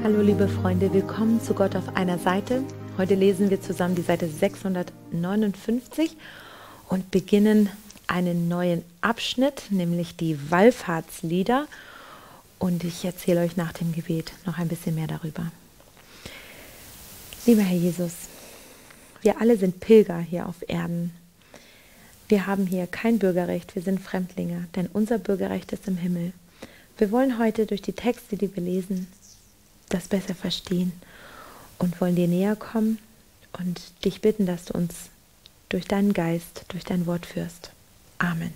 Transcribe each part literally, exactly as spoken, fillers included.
Hallo liebe Freunde, willkommen zu Gott auf einer Seite. Heute lesen wir zusammen die Seite sechshundertneunundfünfzig und beginnen einen neuen Abschnitt, nämlich die Wallfahrtslieder. Und ich erzähle euch nach dem Gebet noch ein bisschen mehr darüber. Lieber Herr Jesus, wir alle sind Pilger hier auf Erden. Wir haben hier kein Bürgerrecht, wir sind Fremdlinge, denn unser Bürgerrecht ist im Himmel. Wir wollen heute durch die Texte, die wir lesen, das besser verstehen und wollen dir näher kommen und dich bitten, dass du uns durch deinen Geist, durch dein Wort führst. Amen.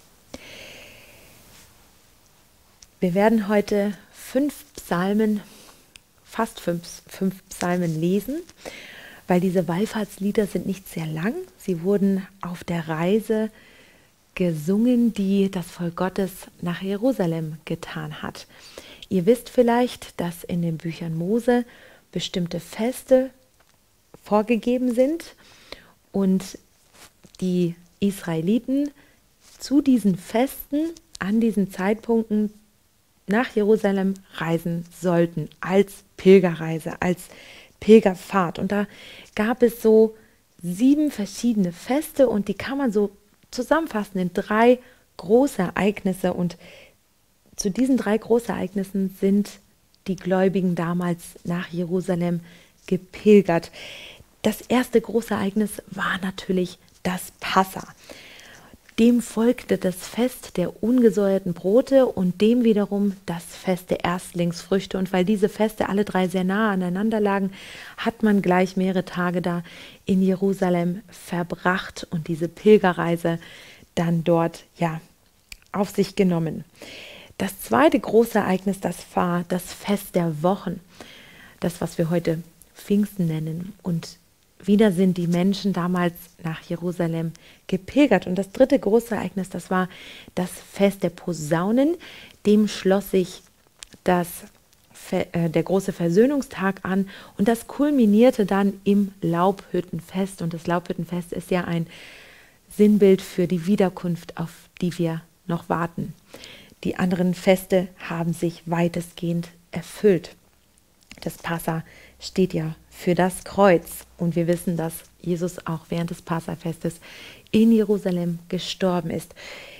Wir werden heute fünf Psalmen, fast fünf, fünf Psalmen lesen, weil diese Wallfahrtslieder sind nicht sehr lang. Sie wurden auf der Reise gesungen, die das Volk Gottes nach Jerusalem getan hat. Ihr wisst vielleicht, dass in den Büchern Mose bestimmte Feste vorgegeben sind und die Israeliten zu diesen Festen an diesen Zeitpunkten nach Jerusalem reisen sollten, als Pilgerreise, als Pilgerfahrt. Und da gab es so sieben verschiedene Feste und die kann man so zusammenfassen in drei große Ereignisse. Und zu diesen drei Großereignissen sind die Gläubigen damals nach Jerusalem gepilgert. Das erste große Ereignis war natürlich das Passa. Dem folgte das Fest der ungesäuerten Brote und dem wiederum das Fest der Erstlingsfrüchte. Und weil diese Feste alle drei sehr nah aneinander lagen, hat man gleich mehrere Tage da in Jerusalem verbracht und diese Pilgerreise dann dort ja auf sich genommen. Das zweite große Ereignis, das war das Fest der Wochen, das, was wir heute Pfingsten nennen. Und wieder sind die Menschen damals nach Jerusalem gepilgert. Und das dritte große Ereignis, das war das Fest der Posaunen. Dem schloss sich das, äh, der große Versöhnungstag an und das kulminierte dann im Laubhüttenfest. Und das Laubhüttenfest ist ja ein Sinnbild für die Wiederkunft, auf die wir noch warten. Die anderen Feste haben sich weitestgehend erfüllt. Das Passa steht ja für das Kreuz. Und wir wissen, dass Jesus auch während des Passafestes in Jerusalem gestorben ist.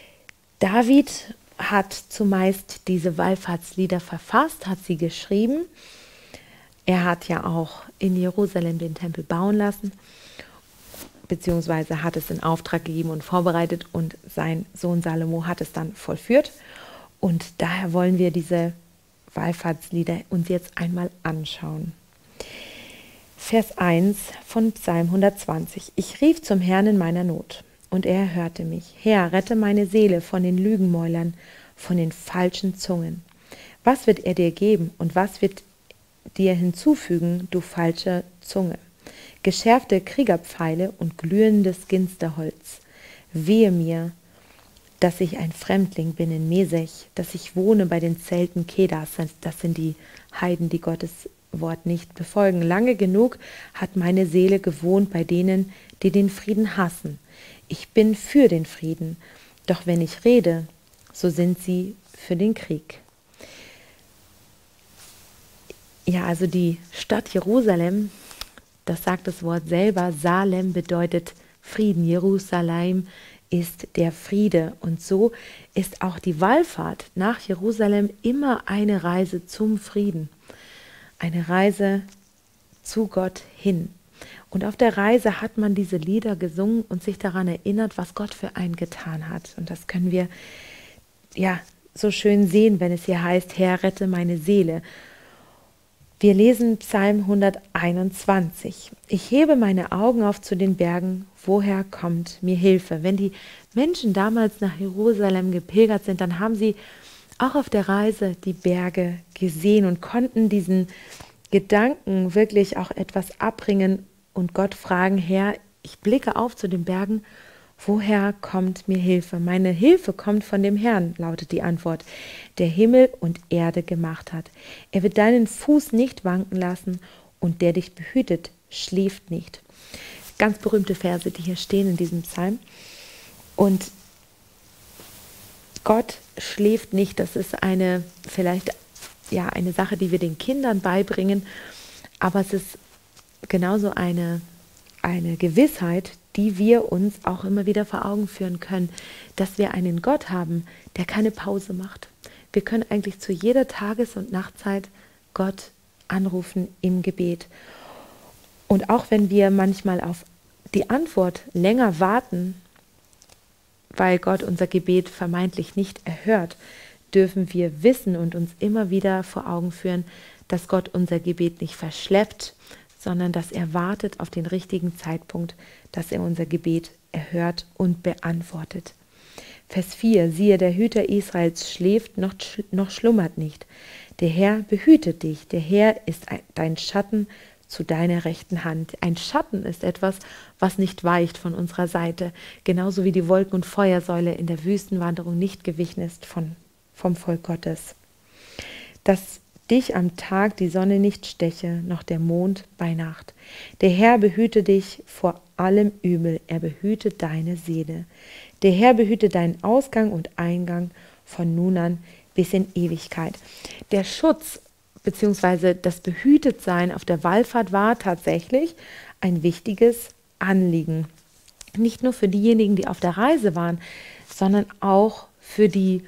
David hat zumeist diese Wallfahrtslieder verfasst, hat sie geschrieben. Er hat ja auch in Jerusalem den Tempel bauen lassen, beziehungsweise hat es in Auftrag gegeben und vorbereitet und sein Sohn Salomo hat es dann vollführt. Und daher wollen wir diese Wallfahrtslieder uns jetzt einmal anschauen. Vers eins von Psalm hundertzwanzig. Ich rief zum Herrn in meiner Not, und er erhörte mich. Herr, rette meine Seele von den Lügenmäulern, von den falschen Zungen. Was wird er dir geben und was wird dir hinzufügen, du falsche Zunge? Geschärfte Kriegerpfeile und glühendes Ginsterholz. Wehe mir, dass ich ein Fremdling bin in Mesech, dass ich wohne bei den Zelten Kedars. Das sind die Heiden, die Gottes Wort nicht befolgen. Lange genug hat meine Seele gewohnt bei denen, die den Frieden hassen. Ich bin für den Frieden, doch wenn ich rede, so sind sie für den Krieg. Ja, also die Stadt Jerusalem, das sagt das Wort selber, Salem bedeutet Frieden, Jerusalem ist der Friede. Und so ist auch die Wallfahrt nach Jerusalem immer eine Reise zum Frieden. Eine Reise zu Gott hin. Und auf der Reise hat man diese Lieder gesungen und sich daran erinnert, was Gott für einen getan hat. Und das können wir ja so schön sehen, wenn es hier heißt, Herr, rette meine Seele. Wir lesen Psalm hunderteinundzwanzig. Ich hebe meine Augen auf zu den Bergen, woher kommt mir Hilfe? Wenn die Menschen damals nach Jerusalem gepilgert sind, dann haben sie auch auf der Reise die Berge gesehen und konnten diesen Gedanken wirklich auch etwas abbringen und Gott fragen, Herr, ich blicke auf zu den Bergen, woher kommt mir Hilfe? Meine Hilfe kommt von dem Herrn, lautet die Antwort, der Himmel und Erde gemacht hat. Er wird deinen Fuß nicht wanken lassen und der dich behütet, schläft nicht. Ganz berühmte Verse, die hier stehen in diesem Psalm. Und Gott schläft nicht, das ist eine vielleicht ja eine Sache, die wir den Kindern beibringen, aber es ist genauso eine, eine Gewissheit, die wir uns auch immer wieder vor Augen führen können, dass wir einen Gott haben, der keine Pause macht. Wir können eigentlich zu jeder Tages- und Nachtzeit Gott anrufen im Gebet. Und auch wenn wir manchmal auf die Antwort länger warten, weil Gott unser Gebet vermeintlich nicht erhört, dürfen wir wissen und uns immer wieder vor Augen führen, dass Gott unser Gebet nicht verschleppt, sondern dass er wartet auf den richtigen Zeitpunkt, dass er unser Gebet erhört und beantwortet. Vers vier, siehe, der Hüter Israels schläft, noch, noch schlummert nicht. Der Herr behütet dich, der Herr ist dein Schatten zu deiner rechten Hand. Ein Schatten ist etwas, was nicht weicht von unserer Seite, genauso wie die Wolken- und Feuersäule in der Wüstenwanderung nicht gewichen ist von, vom Volk Gottes. Dass dich am Tag die Sonne nicht steche, noch der Mond bei Nacht. Der Herr behüte dich vor allem Übel, er behüte deine Seele. Der Herr behüte deinen Ausgang und Eingang von nun an bis in Ewigkeit. Der Schutz bzw. das Behütetsein auf der Wallfahrt war tatsächlich ein wichtiges Anliegen. Nicht nur für diejenigen, die auf der Reise waren, sondern auch für die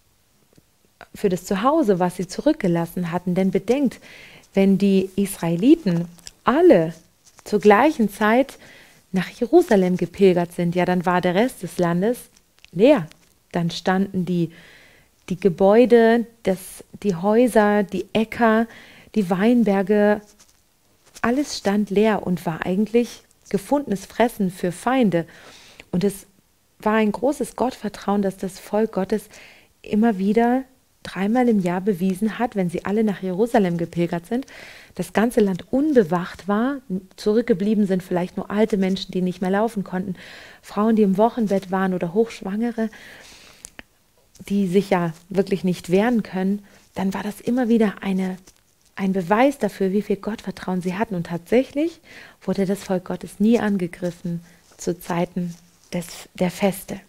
für das Zuhause, was sie zurückgelassen hatten. Denn bedenkt, wenn die Israeliten alle zur gleichen Zeit nach Jerusalem gepilgert sind, ja, dann war der Rest des Landes leer. Dann standen die, die Gebäude, das, die Häuser, die Äcker, die Weinberge, alles stand leer und war eigentlich gefundenes Fressen für Feinde. Und es war ein großes Gottvertrauen, dass das Volk Gottes immer wieder dreimal im Jahr bewiesen hat, wenn sie alle nach Jerusalem gepilgert sind, das ganze Land unbewacht war, zurückgeblieben sind vielleicht nur alte Menschen, die nicht mehr laufen konnten, Frauen, die im Wochenbett waren oder Hochschwangere, die sich ja wirklich nicht wehren können, dann war das immer wieder eine, ein Beweis dafür, wie viel Gottvertrauen sie hatten. Und tatsächlich wurde das Volk Gottes nie angegriffen zu Zeiten des, der Feste.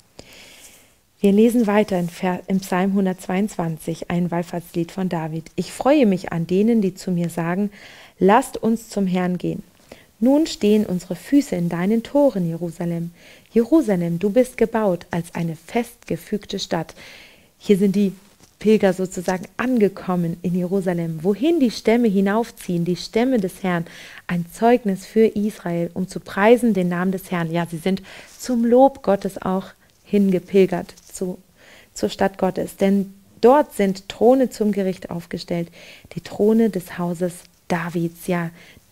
Wir lesen weiter in im Psalm hundertzweiundzwanzig, ein Wallfahrtslied von David. Ich freue mich an denen, die zu mir sagen, lasst uns zum Herrn gehen. Nun stehen unsere Füße in deinen Toren, Jerusalem. Jerusalem, du bist gebaut als eine festgefügte Stadt. Hier sind die Pilger sozusagen angekommen in Jerusalem, wohin die Stämme hinaufziehen, die Stämme des Herrn, ein Zeugnis für Israel, um zu preisen den Namen des Herrn. Ja, sie sind zum Lob Gottes auch hingepilgert zu, zur Stadt Gottes, denn dort sind Throne zum Gericht aufgestellt, die Throne des Hauses Davids. Ja,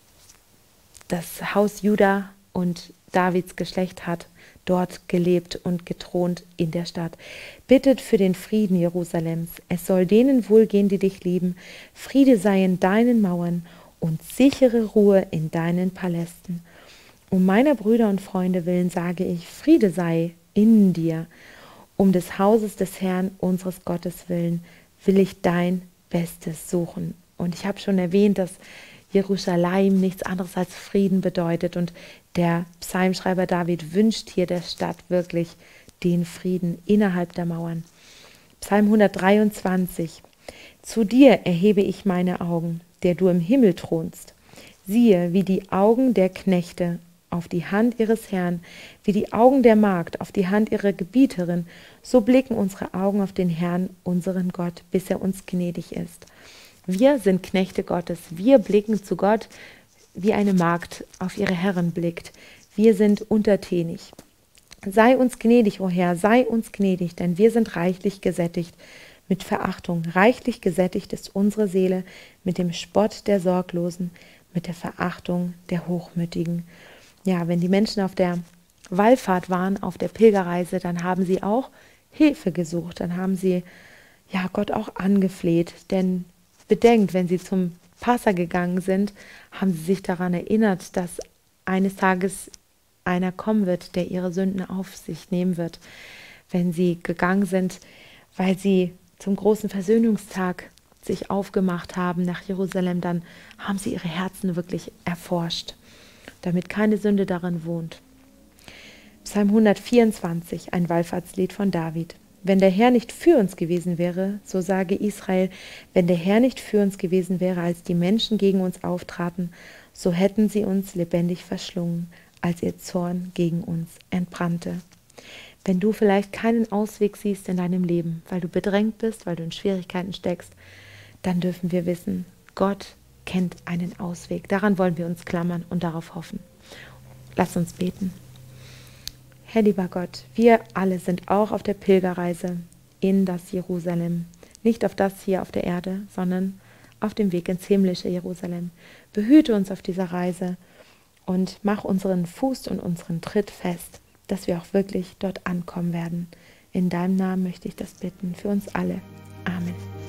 das Haus Juda und Davids Geschlecht hat dort gelebt und gethront in der Stadt. Bittet für den Frieden Jerusalems. Es soll denen wohlgehen, die dich lieben. Friede sei in deinen Mauern und sichere Ruhe in deinen Palästen. Um meiner Brüder und Freunde willen sage ich, Friede sei in dir. Um des Hauses des Herrn, unseres Gottes willen, will ich dein Bestes suchen. Und ich habe schon erwähnt, dass Jerusalem nichts anderes als Frieden bedeutet. Und der Psalmschreiber David wünscht hier der Stadt wirklich den Frieden innerhalb der Mauern. Psalm hundertdreiundzwanzig. Zu dir erhebe ich meine Augen, der du im Himmel thronst. Siehe, wie die Augen der Knechte auf die Hand ihres Herrn, wie die Augen der Magd auf die Hand ihrer Gebieterin, so blicken unsere Augen auf den Herrn, unseren Gott, bis er uns gnädig ist. Wir sind Knechte Gottes, wir blicken zu Gott, wie eine Magd auf ihre Herrin blickt. Wir sind untertänig. Sei uns gnädig, o Herr, sei uns gnädig, denn wir sind reichlich gesättigt mit Verachtung. Reichlich gesättigt ist unsere Seele mit dem Spott der Sorglosen, mit der Verachtung der Hochmütigen. Ja, wenn die Menschen auf der Wallfahrt waren, auf der Pilgerreise, dann haben sie auch Hilfe gesucht, dann haben sie ja Gott auch angefleht, denn bedenkt, wenn sie zum Passa gegangen sind, haben sie sich daran erinnert, dass eines Tages einer kommen wird, der ihre Sünden auf sich nehmen wird. Wenn sie gegangen sind, weil sie zum großen Versöhnungstag sich aufgemacht haben nach Jerusalem, dann haben sie ihre Herzen wirklich erforscht, damit keine Sünde darin wohnt. Psalm hundertvierundzwanzig, ein Wallfahrtslied von David. wenn der Herr nicht für uns gewesen wäre, so sage Israel, wenn der Herr nicht für uns gewesen wäre, als die Menschen gegen uns auftraten, so hätten sie uns lebendig verschlungen, als ihr Zorn gegen uns entbrannte. Wenn du vielleicht keinen Ausweg siehst in deinem Leben, weil du bedrängt bist, weil du in Schwierigkeiten steckst, dann dürfen wir wissen, Gott kennt einen Ausweg. Daran wollen wir uns klammern und darauf hoffen. Lass uns beten. Herr lieber Gott, wir alle sind auch auf der Pilgerreise in das Jerusalem. Nicht auf das hier auf der Erde, sondern auf dem Weg ins himmlische Jerusalem. Behüte uns auf dieser Reise und mach unseren Fuß und unseren Tritt fest, dass wir auch wirklich dort ankommen werden. In deinem Namen möchte ich das bitten, für uns alle. Amen.